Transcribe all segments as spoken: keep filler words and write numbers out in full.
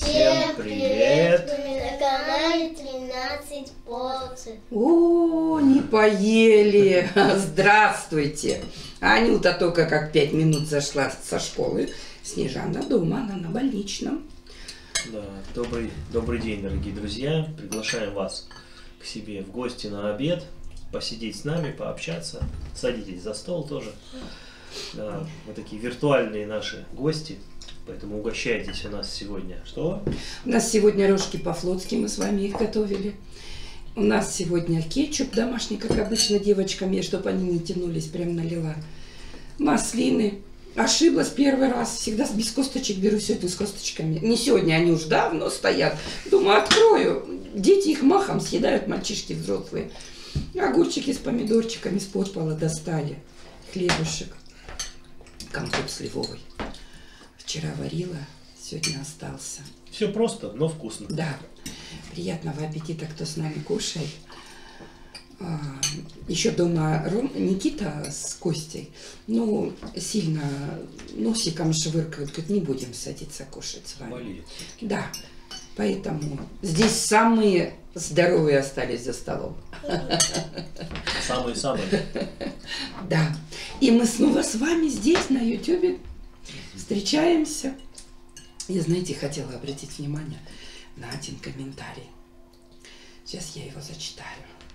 Всем привет! Вы на канале тринадцать порций. О, не поели! Здравствуйте! Анюта только как пять минут зашла со школы. Снежана дома, она на больничном. Да, добрый, добрый день, дорогие друзья. Приглашаем вас к себе в гости на обед, посидеть с нами, пообщаться. Садитесь за стол тоже. Да, мы такие виртуальные наши гости, поэтому угощайтесь у нас сегодня. Что? У нас сегодня рожки по-флотски, мы с вами их готовили. У нас сегодня кетчуп домашний, как обычно, девочкам, я, чтобы они не тянулись, прям налила. Маслины. Ошиблась первый раз. Всегда без косточек беру сегодня с косточками. Не сегодня, они уж давно стоят. Думаю, открою. Дети их махом съедают, мальчишки взрослые. Огурчики с помидорчиками с-под пола достали. Хлебушек. Компот сливовый. Вчера варила, сегодня остался. Все просто, но вкусно. Да. Приятного аппетита, кто с нами кушает. А, еще дома Ром, Никита с Костей, ну, сильно носиком швыркают, говорит, не будем садиться кушать с вами. Болеет. Да, поэтому здесь самые здоровые остались за столом. Самые-самые. Да. И мы снова с вами здесь, на ютубе, встречаемся. Я, знаете, хотела обратить внимание на один комментарий. Сейчас я его зачитаю.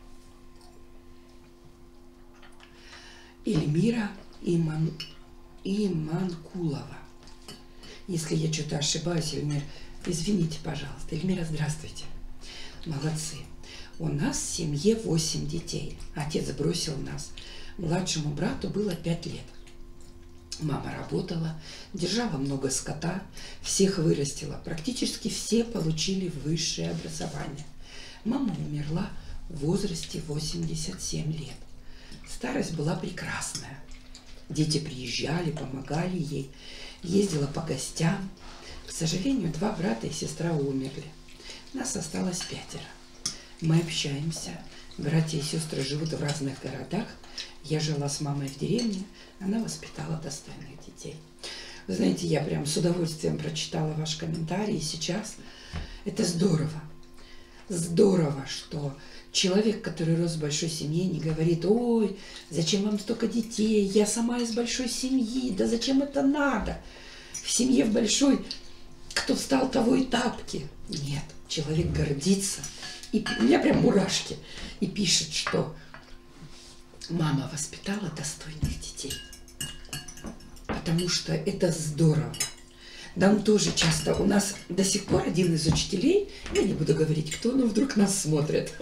Эльмира Иман... Иманкулова. Если я что-то ошибаюсь, Эльмир, извините, пожалуйста. Эльмира, здравствуйте. Молодцы. У нас в семье восемь детей. Отец бросил нас. Младшему брату было пять лет. Мама работала, держала много скота, всех вырастила. Практически все получили высшее образование. Мама умерла в возрасте восьмидесяти семи лет. Старость была прекрасная. Дети приезжали, помогали ей, ездила по гостям. К сожалению, два брата и сестра умерли. Нас осталось пятеро. Мы общаемся. Братья и сестры живут в разных городах. Я жила с мамой в деревне. Она воспитала достойных детей. Вы знаете, я прям с удовольствием прочитала ваш комментарий. И сейчас это здорово. Здорово, что человек, который рос в большой семье, не говорит: ой, зачем вам столько детей, я сама из большой семьи, да зачем это надо? В семье в большой, кто встал, того и тапки. Нет, человек гордится. И у меня прям мурашки. И пишет, что мама воспитала достойных детей. Потому что это здорово. Нам тоже часто, у нас до сих пор один из учителей, я не буду говорить кто, но вдруг нас смотрят,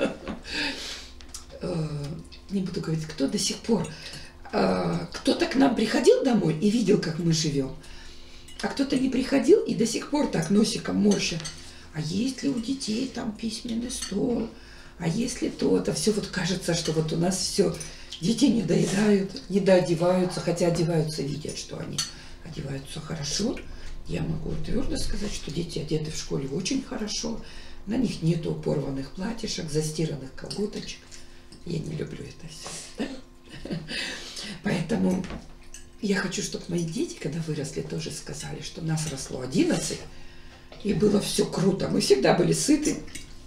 не буду говорить кто, до сих пор кто-то к нам приходил домой и видел, как мы живем, а кто-то не приходил и до сих пор так носиком морщит. А есть ли у детей там письменный стол, а если то-то, все вот кажется, что вот у нас все, дети не доедают, не доодеваются, хотя одеваются, видят, что они одеваются хорошо. Я могу твердо сказать, что дети одеты в школе очень хорошо. На них нету порванных платьишек, застиранных колготочек. Я не люблю это все. Да? Поэтому я хочу, чтобы мои дети, когда выросли, тоже сказали, что нас росло одиннадцать, и было все круто. Мы всегда были сыты.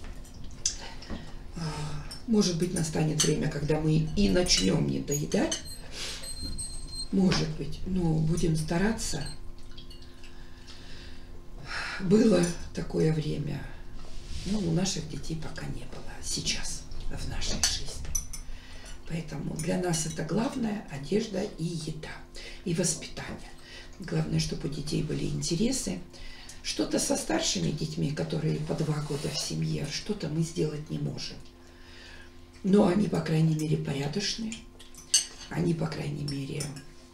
Может быть, настанет время, когда мы и начнем не доедать. Может быть, но будем стараться. Было такое время, но у наших детей пока не было, сейчас, в нашей жизни. Поэтому для нас это главное – одежда и еда, и воспитание. Главное, чтобы у детей были интересы. Что-то со старшими детьми, которые по два года в семье, что-то мы сделать не можем. Но они, по крайней мере, порядочные, они, по крайней мере,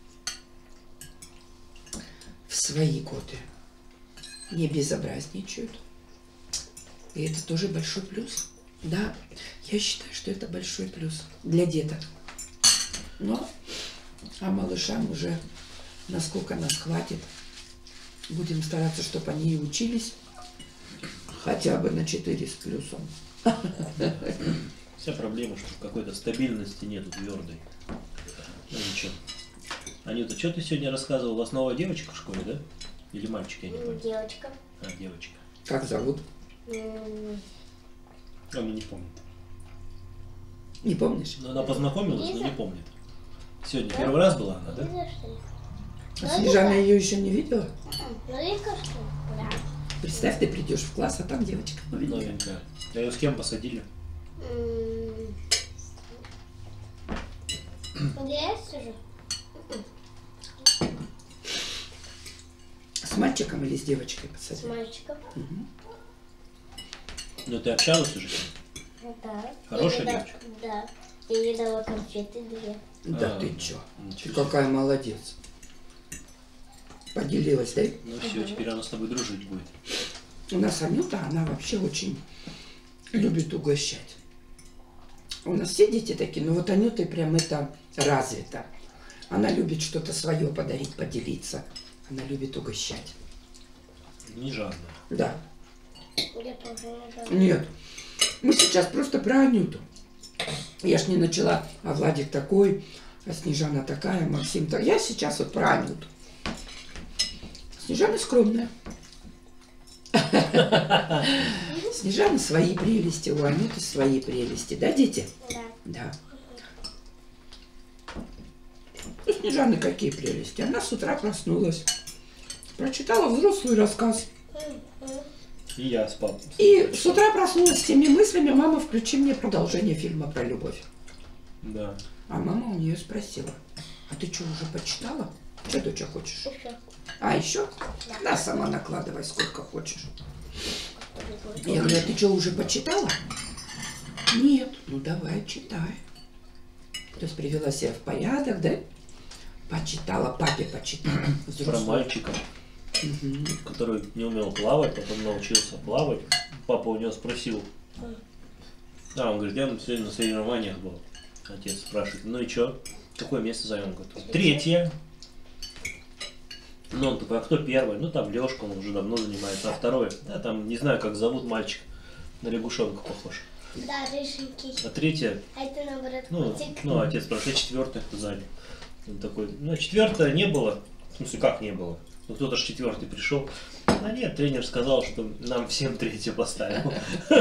в свои годы не безобразничают. И это тоже большой плюс. Да, я считаю, что это большой плюс для деток. Но, а малышам уже, насколько нас хватит, будем стараться, чтобы они и учились хотя бы на четыре с плюсом. Вся проблема, что какой-то стабильности нету твердой. Ну ничего. Анюта, что ты сегодня рассказывала? У вас новая девочка в школе, да? Или мальчик, я не понял? Девочка. А, девочка. Как зовут? М, Она не помнит. Не помнишь? Но она познакомилась, но Лиза? не помнит. Сегодня первый раз была она, да? Лиза, что ли? А Снежана ее еще не видела? Ну, Лиза, что ли? Да. Представь, ты придешь в класс, а там девочка новенькая. Новенькая. А ее с кем посадили? М, Где я сижу? С мальчиком или с девочкой С посадили? мальчиком. Ну ты общалась уже с ним? Ну, да. Хорошая Я ей девочка? дала- Да. Я ей дала конфеты две. Да А, ты чё? ничего Ты себе. какая молодец. Поделилась, да? Ну все, теперь она с тобой дружить будет. У нас Анюта, она вообще очень любит угощать. У нас все дети такие, но вот Анюта прям это развито. Она любит что-то свое подарить, поделиться. Она любит угощать. Не жадная. Да. Я тоже не дала. Нет. Мы сейчас просто про Анюту. Я ж не начала, а Владик такой, а Снежана такая, Максим так. Я сейчас вот про Анюту. Снежана скромная. Снежана свои прелести, у Анюты свои прелести. Да, дети? Да. Да. У Снежаны какие прелести? Она с утра проснулась, прочитала взрослый рассказ. И я с папой. И с утра проснулась с теми мыслями: мама, включи мне продолжение фильма про любовь. Да. А мама у нее спросила: а ты что, уже почитала? Что, доча, хочешь? Еще. А, еще? Да, сама накладывай, сколько хочешь. Я говорю: а ты что, уже почитала? Нет. Ну, давай, читай. То есть привела себя в порядок, да? Почитала, папе почитала. Про Взрослую. мальчика, Мгм. который не умел плавать, потом научился плавать. Папа у него спросил. А, он говорит, я сегодня на соревнованиях был. Отец спрашивает, ну и что? Какое место занял? Он говорит, третье. Ну, он такой, а кто первый? Ну, там Лешка, он уже давно занимается. А второй? Да, там, не знаю, как зовут мальчик. На лягушонка похож. Да, рыженький. А третье, А это наоборот ну, котик. ну отец спрашивает, а четвертое кто занял? Он такой, ну, четвертое не было. В смысле, как не было? Ну, кто-то ж четвертый пришел. А нет, тренер сказал, что нам всем третье поставил.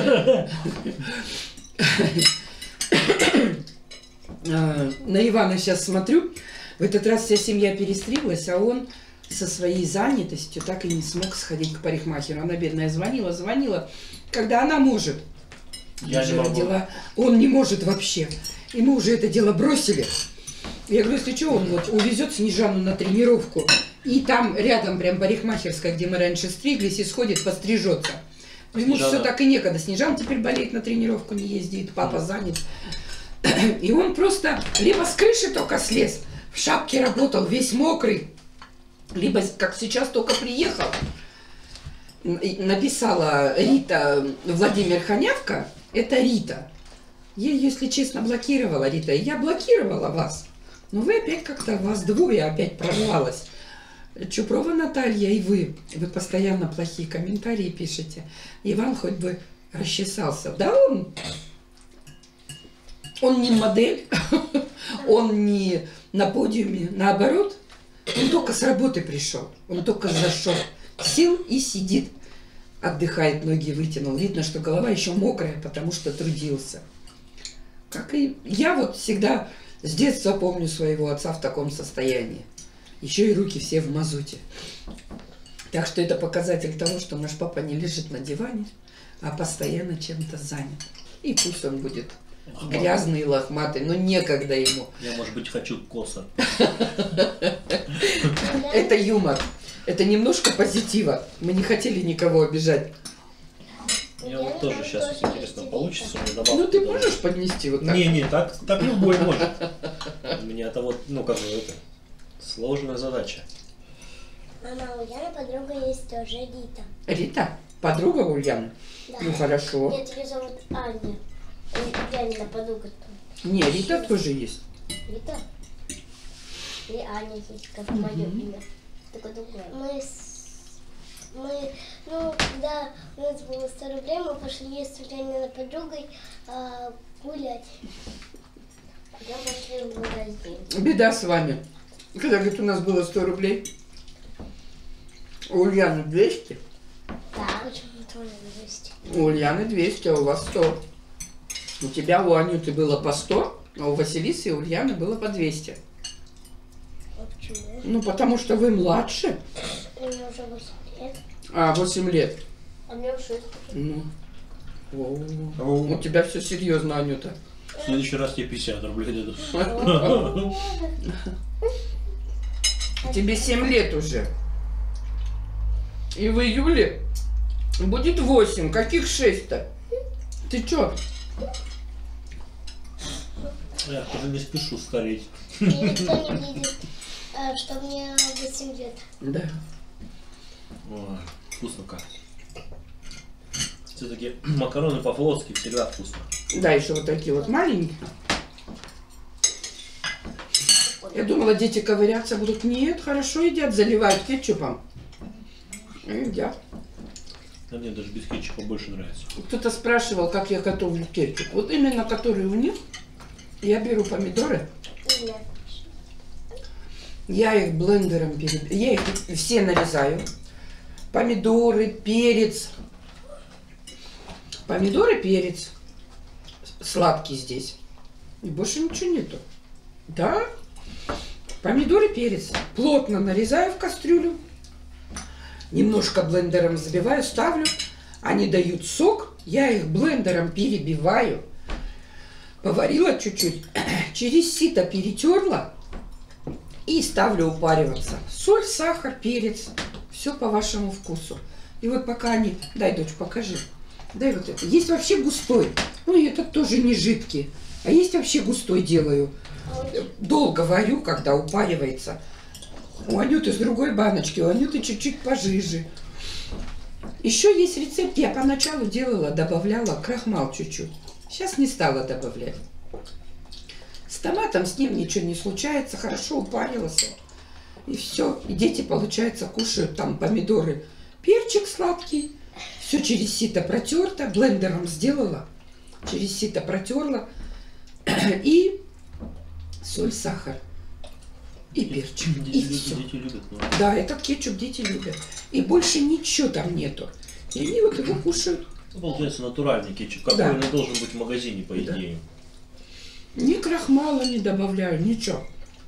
А, на Ивана сейчас смотрю. В этот раз вся семья перестриглась, а он со своей занятостью так и не смог сходить к парикмахеру. Она, бедная, звонила, звонила, когда она может. Я Даже не могу. родила. Он не может вообще. И мы уже это дело бросили. Я говорю, если что, он вот увезет Снежану на тренировку. И там рядом прям парикмахерская, где мы раньше стриглись, и сходит, пострижется. Ему Снежана. все так и некогда. Снежана теперь болеет, на тренировку не ездит, папа занят. И он просто либо с крыши только слез, в шапке работал, весь мокрый, либо, как сейчас, только приехал. И написала Рита Владимир Ханявка, это Рита. Я ее, если честно, блокировала, Рита. Я блокировала вас. Но вы опять как-то, вас двое опять прорвалось. Чупрова Наталья и вы. Вы постоянно плохие комментарии пишете. Иван хоть бы расчесался. Да он... Он не модель, он не на подиуме, наоборот, он только с работы пришел, он только зашел, сел и сидит, отдыхает, ноги вытянул. Видно, что голова еще мокрая, потому что трудился. Как и я вот всегда с детства помню своего отца в таком состоянии. Еще и руки все в мазуте. Так что это показатель того, что наш папа не лежит на диване, а постоянно чем-то занят. И пусть он будет грязный и лохматый, но некогда ему. Я, может быть, хочу косо. Это юмор. Это немножко позитива. Мы не хотели никого обижать. Я вот тоже сейчас, вот, интересно, получится у меня добавка. Ну ты туда. можешь поднести вот так? Не, не, так, так любой может. У меня это вот, ну, как бы это, сложная задача. Мама, у Яны подруга есть тоже, Рита. Рита? Подруга Ульяны? Да. Ну хорошо. Нет, ее зовут Аня. И Янина подруга. Не, Рита тоже есть. Рита? И Аня есть, как мое имя. Такое другое. Мы, с... мы, ну, когда у нас было сто рублей, мы пошли с Ульяниной подругой а, гулять. Я пошли в магазин. Беда с вами. Когда, говорит, у нас было сто рублей, у Ульяны двести, Да. Почему? тоже двести. У Ульяны двести, а у вас сто. У тебя, у Анюты было по сто, а у Василисы и Ульяны было по двести. А почему? Ну, потому что вы младше. Мне уже восемь лет. А, восемь лет. А мне шесть. Ну. О, О. у тебя все серьезно, Анюта. В следующий раз тебе пятьдесят рублей дадут. Тебе семь лет уже. И в июле будет восемь. Каких шесть-то? Ты чё? Я тоже не спешу стареть. И никто не видит, а, что мне восемь лет. Да. Ой, вкусно как. Все-таки макароны по-флотски всегда вкусно. Да, еще вот такие вот маленькие. Я думала, дети ковыряться будут. Нет, хорошо едят, заливают кетчупом. И едят. А мне даже без кетчупа больше нравится. Кто-то спрашивал, как я готовлю кетчуп. Вот именно который у них. Я беру помидоры. Нет. Я их блендером переб... Я их все нарезаю. Помидоры, перец. Помидоры, перец. Сладкий здесь. И больше ничего нету. Да. Помидоры, перец. Плотно нарезаю в кастрюлю. Немножко блендером взбиваю, ставлю. Они дают сок. Я их блендером перебиваю. Поварила чуть-чуть. Через сито перетерла. И ставлю упариваться. Соль, сахар, перец. Все по вашему вкусу. И вот пока они... Дай, дочь, покажи. Дай вот это. Есть вообще густой. Ну и этот тоже не жидкий. А есть вообще густой делаю. Долго варю, когда упаривается. У Анюты с другой баночки. У Анюты чуть-чуть пожиже. Еще есть рецепт. Я поначалу делала, добавляла крахмал чуть-чуть. Сейчас не стала добавлять. С томатом с ним ничего не случается. Хорошо упарился. И все. И дети, получается, кушают там помидоры. Перчик сладкий. Все через сито протерто. Блендером сделала. Через сито протерла. И соль, сахар. И перчик. И Дети, все. дети любят. Ну. Да, этот кетчуп дети любят. И больше ничего там нету. И они вот его кушают. Ну, получается натуральный кетчуп, какой Да. он и должен быть в магазине, по Да. идее. Ни крахмала не добавляю, ничего.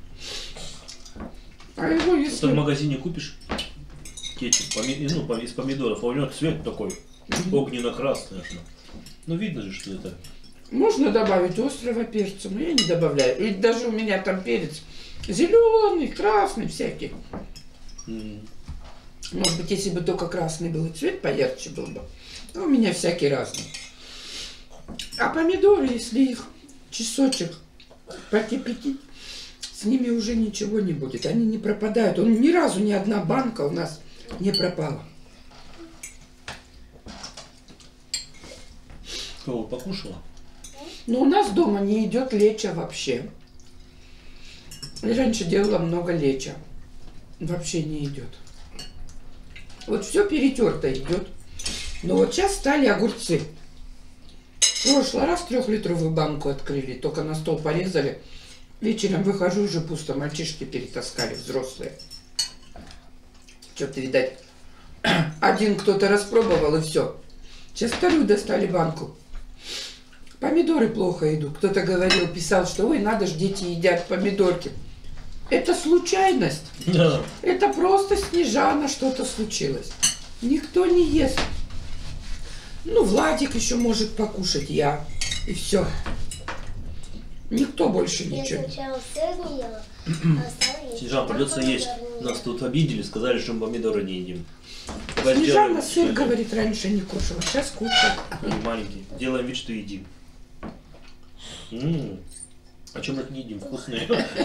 А его Вот ты в если... магазине купишь кетчуп поми- ну, пом- из помидоров, а у него цвет такой огненно-красный. аж, ну. Ну видно же, что это. Можно добавить острого перца, но я не добавляю. И даже у меня там перец зеленый, красный всякий. м, Может быть, если бы только красный был и цвет поярче был бы. Но у меня всякий разный. А помидоры, если их часочек покипятить, с ними уже ничего не будет. Они не пропадают. Он ни разу ни одна банка у нас не пропала. Кого покушала? Но у нас дома не идет лечо вообще. Я раньше делала много лечо. Вообще не идет. Вот все перетерто идет. Но вот сейчас стали огурцы. В прошлый раз трехлитровую банку открыли, только на стол порезали. Вечером выхожу, уже пусто. Мальчишки перетаскали, взрослые. Что-то, видать, один кто-то распробовал, и все. Сейчас вторую достали банку. Помидоры плохо идут. Кто-то говорил, писал, что ой, надо ж, дети едят помидорки. Это случайность. Да. Это просто Снежана что-то случилось. Никто не ест. Ну, Владик еще может покушать, я. И все. Никто больше Я ничего. сначала сыр не ела, а стала есть. Снежан, придется Потом есть. помидоры не Нас ела. тут обидели, сказали, что мы помидоры не едим. Давай Снежана сделаем сыр, вид, говорит, раньше не кушала. Сейчас кушает. что они маленькие. Делаем вид, что едим. М, А чем мы это не едим? Вкусные.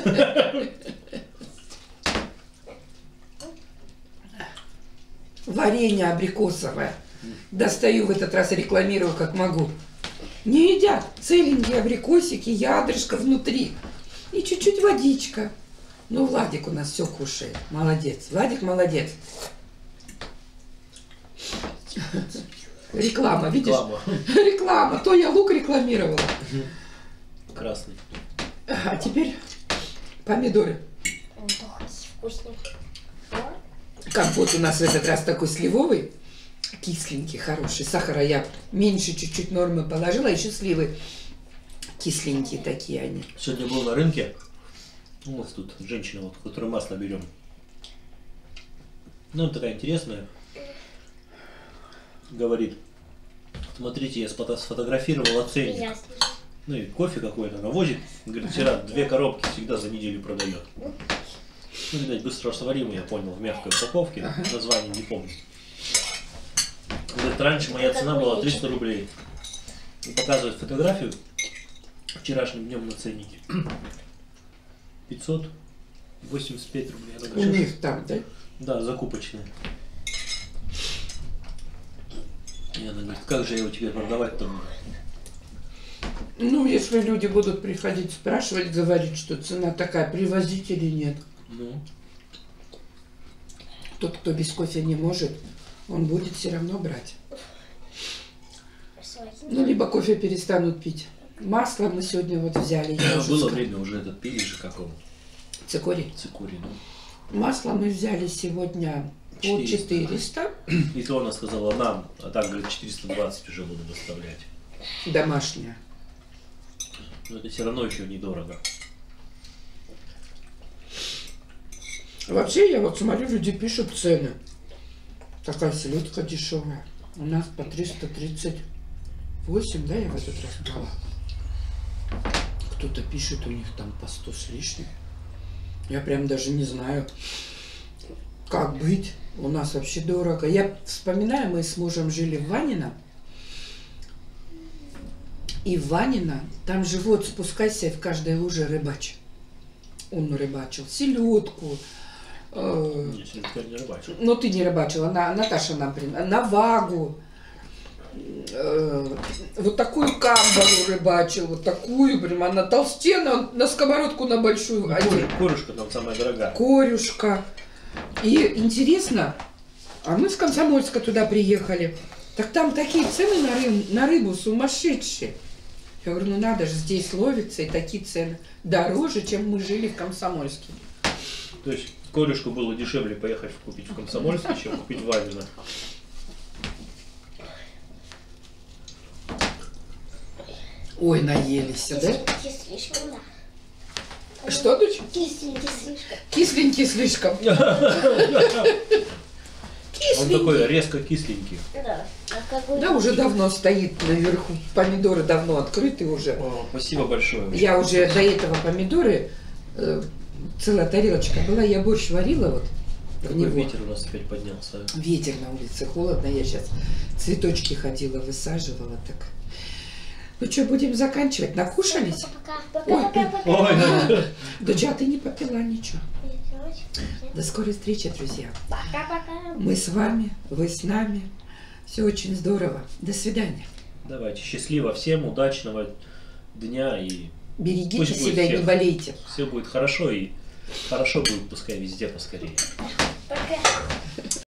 Варенье абрикосовое. Достаю в этот раз, рекламирую как могу. Не едят. Целенькие абрикосики, ядрышко внутри. И чуть-чуть водичка. Ну, Владик у нас все кушает. Молодец. Владик молодец. Реклама, видишь? Реклама. Реклама. То я лук рекламировала. Красный. А теперь помидоры. Он такой вкусный. Компот у нас в этот раз такой сливовый. Кисленький, хороший. Сахара я меньше чуть-чуть нормы положила, еще сливы кисленькие такие они. Сегодня был на рынке. У нас тут женщина, вот, которую масло берем. Ну, такая интересная. Говорит, смотрите, я сфотографировала ценник. Ну и кофе какой-то она возит. Говорит, вчера две коробки всегда за неделю продает. Ну, видать, быстро растворимый, я понял, в мягкой упаковке. Ага. Название не помню. Говорит, раньше моя цена была триста рублей. И показывает фотографию вчерашним днем на ценнике. пятьсот восемьдесят пять рублей. У них там, да? Да, закупочные. И она говорит, как же я его теперь продавать-то буду? Ну, если люди будут приходить спрашивать, говорить, что цена такая, привозить или нет. Ну. Тот, кто без кофе не может, он будет все равно брать. Ну, либо кофе перестанут пить. Масло мы сегодня вот взяли. Я уже было время уже этот пили же какого? Цикорий. Цикорий, ну. Масло мы взяли сегодня по четыреста. И то она сказала нам, а так, говорит, четыреста двадцать уже буду доставлять. Домашнее. Но это все равно еще недорого. Вообще, я вот смотрю, люди пишут цены. Такая селедка дешевая. У нас по триста тридцать восемь, да, я в этот раз брала. Кто-то пишет, у них там по сто с лишним. Я прям даже не знаю, как быть. У нас вообще дорого. Я вспоминаю, мы с мужем жили в Ванино. И в Ванино, там же вот спускайся в каждой луже рыбач. Он рыбачил селедку. Э, Нет, селедка не рыбачил. Но ты не рыбачила, на, Наташа нам принесла. На вагу. Э, вот такую камбалу рыбачил, вот такую, прям она толстенная, на сковородку на большую. Ну, корю, корюшка там самая дорогая. Корюшка. И интересно, а мы с Комсомольска туда приехали, так там такие цены на, рыб, на рыбу сумасшедшие. Я говорю, ну надо же, здесь ловится, и такие цены дороже, чем мы жили в Комсомольске. То есть корюшку было дешевле поехать купить в Комсомольске, чем купить в Ванино. Ой, наелись, да? Слишком, да. Что, дочь? Кисленький слишком. Кисленький слишком. Он такой резко кисленький. Да. А да, уже давно стоит наверху. Помидоры давно открыты уже. О, спасибо большое. Я уже до этого помидоры, э, целая тарелочка была, я борщ варила вот. Какой ветер у нас опять поднялся. Ветер на улице, холодно. Я сейчас цветочки ходила, высаживала так. Ну что, будем заканчивать? Накушались? Пока-пока. Дочь, а ты не попила ничего. До скорой встречи, друзья. Пока-пока. Мы с вами, вы с нами. Все очень здорово. До свидания. Давайте. Счастливо всем, удачного дня и берегите себя и не болейте. Все будет хорошо и хорошо будет, пускай везде поскорее. Пока.